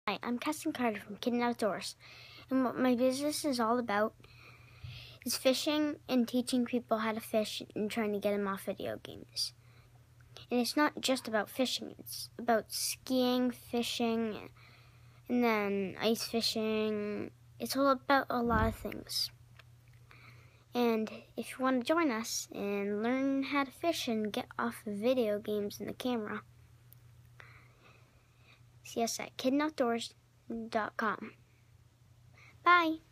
Hi, I'm Keston Carter from Kid Outdoors, and what my business is all about is fishing and teaching people how to fish and trying to get them off video games. And it's not just about fishing, it's about skiing, fishing, and then ice fishing. It's all about a lot of things. And if you want to join us and learn how to fish and get off of video games and the camera, see us at kidoutdoors.com. Bye!